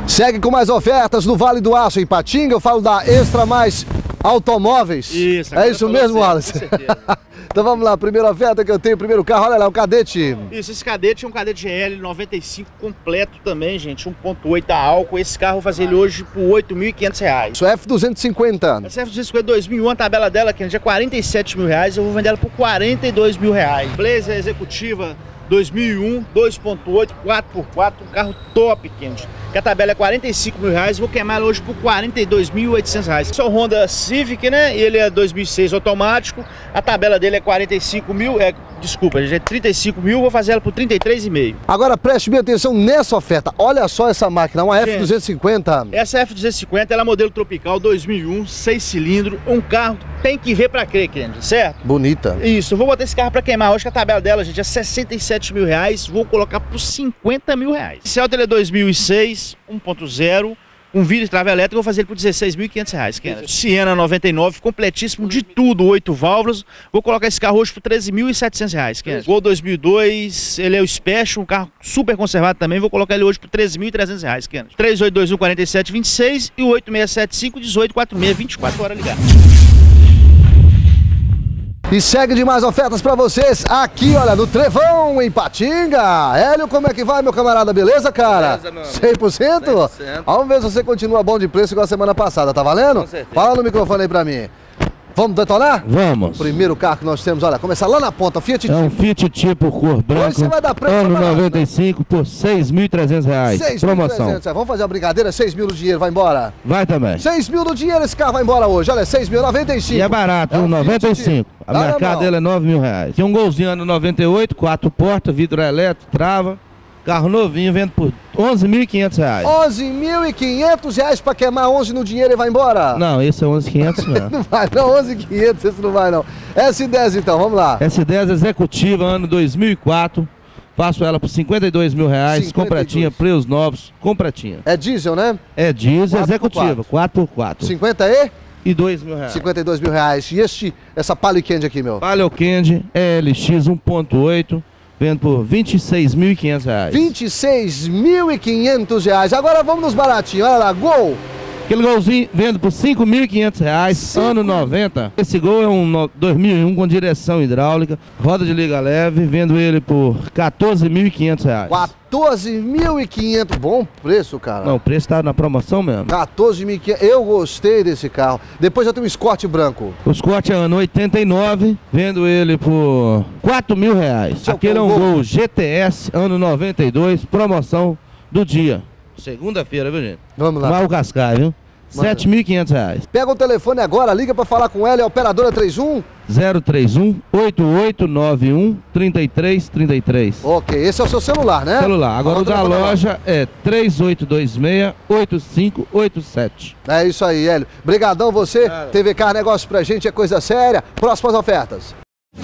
Segue com mais ofertas no Vale do Aço, em Patinga. Eu falo da Extra Mais Automóveis. Isso. É isso mesmo, Wallace? Com certeza. Então vamos lá, primeira oferta que eu tenho, primeiro carro, olha lá, o Cadete. Isso, esse Cadete é um Cadete GL 95 completo também, gente, 1.8 a álcool. Esse carro eu vou fazer ele hoje por R$ 8.500. Isso é F250. Essa F250 2001, a tabela dela, que é 47 mil reais, eu vou vender ela por 42 mil reais. Blazer Executiva 2001, 2.8, 4x4, um carro top, Kennedy. Que a tabela é 45 mil reais, vou queimar ela hoje por 42.800 reais. Esse é o Honda Civic, né? Ele é 2006 automático, a tabela dele é 45 mil, desculpa, já é 35 mil, vou fazer ela por 33,5. Agora preste bem atenção nessa oferta, olha só essa máquina, uma F250. Essa F250, ela é modelo tropical 2001, 6 cilindros, um carro tem que ver pra crer, Kennedy, certo? Bonita. Isso, eu vou botar esse carro pra queimar hoje, que a tabela dela, gente, é 67 mil reais, vou colocar por 50 mil reais. Esse auto ele é 2006, 1.0, um vidro de trava elétrica, eu vou fazer ele por 16.500 reais. Siena 99, completíssimo de tudo, 8 válvulas, vou colocar esse carro hoje por 13.700 reais. Gol 2002, ele é o Special, um carro super conservado também, vou colocar ele hoje por 13.300 reais. 3821 4726 e o 8675 1846, 24 horas ligado. E segue de mais ofertas pra vocês aqui, olha, no Trevão, em Patinga. Hélio, como é que vai, meu camarada? Beleza, cara? Beleza, meu amigo. 100%? 100%. Vamos ver se você continua bom de preço igual a semana passada, tá valendo? Com certeza. Fala no microfone aí pra mim. Vamos detonar? Vamos. Primeiro carro que nós temos, olha, começar lá na ponta, Fiat É um Fiat tipo cor branco, você vai dar preço ano barato, 95 por R$ 6.300. Promoção. Vamos fazer uma brincadeira, 6 mil no dinheiro, vai embora. Vai também. 6 mil no dinheiro, esse carro vai embora hoje, olha, 6.095. E é barato, É um 95. A Fiat. mercado dele é R$ 9.000. Tem um golzinho ano 98, 4 portas, vidro elétrico, trava. Carro novinho, vendo por R$ 11.500. 11.500 reais pra queimar 11 no dinheiro e vai embora? Não, esse é 11.500 mesmo. Não vai não, 11.500 esse não vai não. S10 então, vamos lá. S10 executiva, ano 2004. Faço ela por R$ 52 mil reais, 52. completinha, preços novos, completinha. É diesel, né? É diesel 4x4. executiva, 4x4. 50 e? E R$ 2 mil. 52 mil reais. E essa Palio Candy aqui, meu? Palio Candy LX 1.8, vendo por R$ 26.500. 26.500 reais. Agora vamos nos baratinhos, olha lá, Gol. Aquele golzinho vendo por R$ 5.500, ano 90. Esse Gol é um 2001 com direção hidráulica, roda de liga leve, vendo ele por R$ 14.500. 14.500, bom preço, cara. Não, o preço tá na promoção mesmo. 14.500, eu gostei desse carro. Depois já tem um Escort branco. O Escort é ano 89, vendo ele por R$ 4.000. Aquele é um Gol GTS, ano 92, promoção do dia. Segunda-feira, viu, gente? Vamos lá. Mal Cascai, viu? R$ 7.500. Pega o telefone agora, liga pra falar com ela, é a operadora 31. 031-8891-3333. Ok, esse é o seu celular, né? Celular. Agora o da telefone loja é 3826-8587. É isso aí, Hélio. Brigadão você. TV Car Negócio pra gente é coisa séria. Próximas ofertas.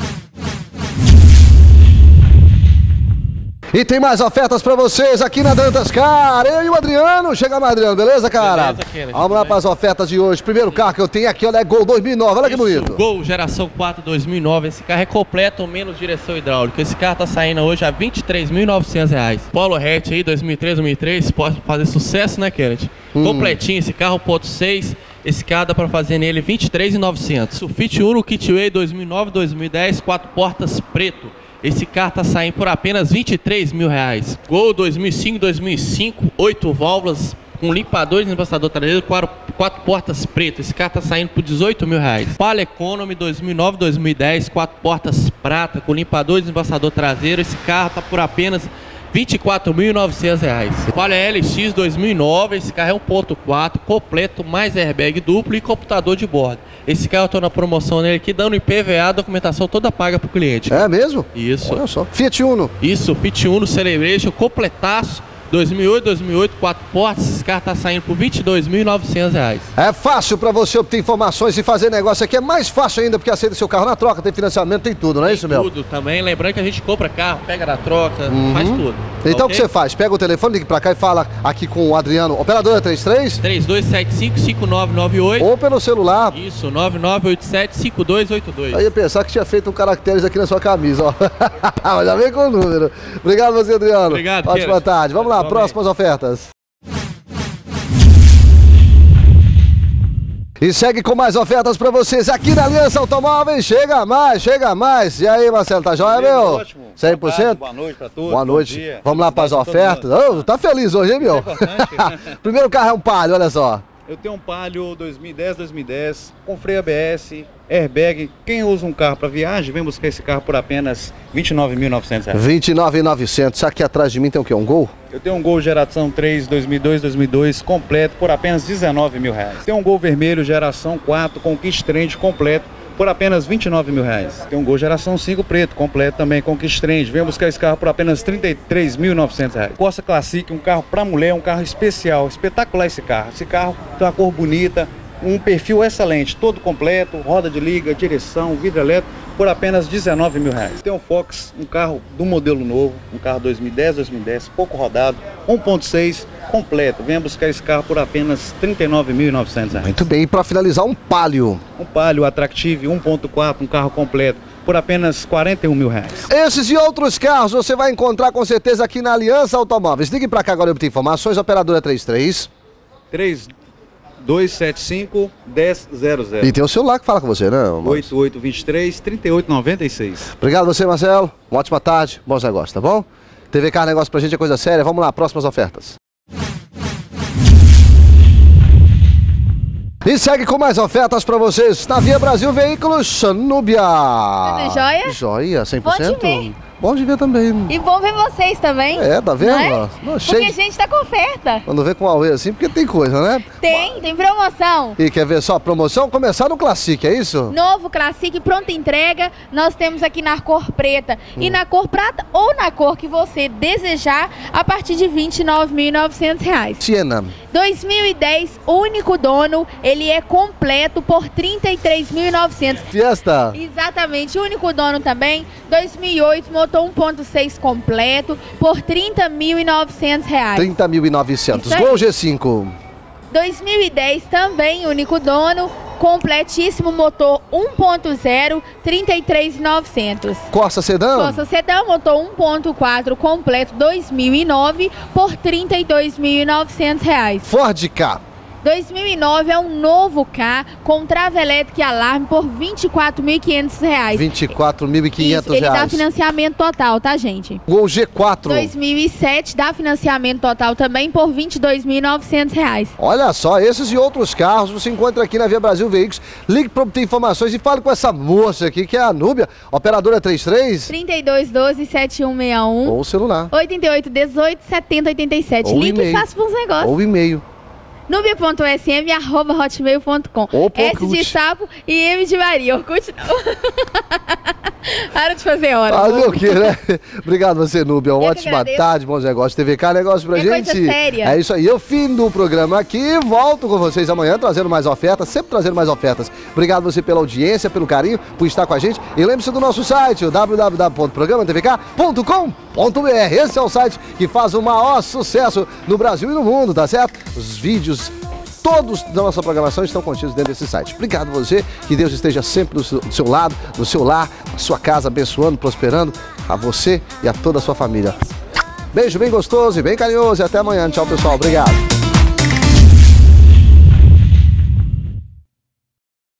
E tem mais ofertas pra vocês aqui na Dantas Car. Eu e o Adriano. Chega mais, Adriano, beleza, cara? Beleza, Kennedy. Vamos lá para as ofertas de hoje. Primeiro carro que eu tenho aqui, olha, é Gol 2009. Olha que bonito. Gol geração 4 2009. Esse carro é completo, menos direção hidráulica. Esse carro tá saindo hoje a R$ 23.900. Polo hatch aí, 2003, pode fazer sucesso, né, Kennedy? Completinho, esse carro 1.6. Esse carro dá pra fazer nele R$ 23.900. O Fiat Uno Kitway 2009-2010, 4 portas preto. Esse carro tá saindo por apenas R$ 23 mil. Gol 2005-2005, 8 válvulas, com limpador e embaçador traseiro, 4 portas pretas. Esse carro tá saindo por R$ 18 mil. Palio Economy 2009-2010, 4 portas prata, com limpador e embaçador traseiro. Esse carro tá por apenas R$ 24.900. Palio LX 2009, esse carro é 1.4, completo, mais airbag duplo e computador de bordo. Esse carro eu tô na promoção nele aqui, dando IPVA, documentação toda paga pro cliente. É mesmo? Isso. Olha só. Fiat Uno. Isso, Fiat Uno Celebration, completaço, 2008, 4 portas, esse carro tá saindo por R$ 22.900. É fácil pra você obter informações e fazer negócio aqui. É mais fácil ainda porque aceita seu carro na troca, tem financiamento, tem tudo, não é isso, meu? Tudo também, lembrando que a gente compra carro, pega na troca, faz tudo. Então o ok? que você faz? Pega o telefone, liga pra cá e fala aqui com o Adriano. Operadora 33? 3275-5998. Ou pelo celular. Isso, 9987-5282. Eu ia pensar que tinha feito um caracteres aqui na sua camisa, ó. Mas já vem com o número. Obrigado você, Adriano. Obrigado, Ótima Kennedy. tarde. Vamos lá, Igualmente. próximas ofertas. E segue com mais ofertas pra vocês aqui na Aliança Automóveis. Chega mais, chega mais. E aí, Marcelo, tá joia, meu? Ótimo. 100%? Boa noite pra todos. Boa noite. Dia. Vamos lá pras ofertas. Oh, tá feliz hoje, hein, meu? Primeiro carro é um Palio, olha só. Eu tenho um Palio 2010 com freio ABS, airbag. Quem usa um carro para viagem, vem buscar esse carro por apenas R$ 29.900. R$ 29.900. Aqui atrás de mim tem o quê? Um Gol? Eu tenho um Gol geração 3 2002 completo por apenas R$ 19.000. Tem um Gol vermelho geração 4 com Kit Trend completo por apenas R$ 29.000. Tem um Gol geração 5 preto completo também com Kit Trend. Vem buscar esse carro por apenas R$ 33.900. Corsa Classic, um carro para mulher, um carro especial, espetacular esse carro. Esse carro tem uma cor bonita, um perfil excelente, todo completo, roda de liga, direção, vidro elétrico, por apenas R$ 19.000. Tem um Fox, um carro do modelo novo, um carro 2010, pouco rodado, 1.6 completo. Venha buscar esse carro por apenas R$ 39.900. Muito bem, e para finalizar, um Palio. Um Palio Attractive 1.4, um carro completo, por apenas R$ 41.000. Esses e outros carros você vai encontrar com certeza aqui na Aliança Automóveis. Ligue para cá agora e obter informações, operadora 33 3275-1000. E tem o celular que fala com você, né? 8823-3896. Obrigado você, Marcelo. Uma ótima tarde, bons negócios, tá bom? TV Car Negócio pra gente é coisa séria. Vamos lá, próximas ofertas. E segue com mais ofertas pra vocês na Via Brasil Veículos Núbia. Tudo jóia? Joia, 100%. Bom te ver. Bom de ver também. E bom ver vocês também. É, tá vendo? Não é? Não, Porque cheio a gente tá com oferta. Quando vê com o Huawei assim, porque tem coisa, né? Tem promoção. E quer ver só a promoção? Começar no Classic, é isso? Novo Classic, pronta entrega. Nós temos aqui na cor preta e na cor prata ou na cor que você desejar, a partir de R$ 29.900. Siena. 2010, único dono, ele é completo por R$ 33.900. Fiesta. Exatamente, único dono também. 2008, motor 1.6 completo por R$ 30.900. 30.900. Gol G5. 2010 também, único dono, completíssimo, motor 1.0, 33.900. Corsa Sedã. Corsa Sedã, motor 1.4 completo 2009 por R$ 32.900. Ford Ka. 2009 é um novo K com trava elétrica e alarme por R$ 24.500. 24.500. Ele dá financiamento total, tá, gente? Gol G4. 2007 dá financiamento total também por R$ 22.900. Olha só, esses e outros carros você encontra aqui na Via Brasil Veículos. Ligue para obter informações e fale com essa moça aqui, que é a Núbia, operadora 33 3212-7161 ou celular. 8818-7087. Ou Ligue e e-mail. faça uns negócios. Ou e-mail. Nubia.sm@hotmail.com. Ou S Orkut. de sapo e M de Maria. Orkut não. Para de fazer hora. Fazer o quê, né? Obrigado você, Núbia. Uma Eu que ótima agradeço. tarde, bons negócios. TV Car Negócio pra É gente. coisa séria. É isso aí. Eu fim do programa aqui. Volto com vocês amanhã trazendo mais ofertas, sempre trazendo mais ofertas. Obrigado você pela audiência, pelo carinho, por estar com a gente. E lembre-se do nosso site, o www.programatvk.com.br. Esse é o site que faz o maior sucesso no Brasil e no mundo, tá certo? Os vídeos todos da nossa programação estão contidos dentro desse site. Obrigado você, que Deus esteja sempre do seu lado, no seu lar, na sua casa, abençoando, prosperando a você e a toda a sua família. Beijo bem gostoso e bem carinhoso e até amanhã. Tchau, pessoal. Obrigado.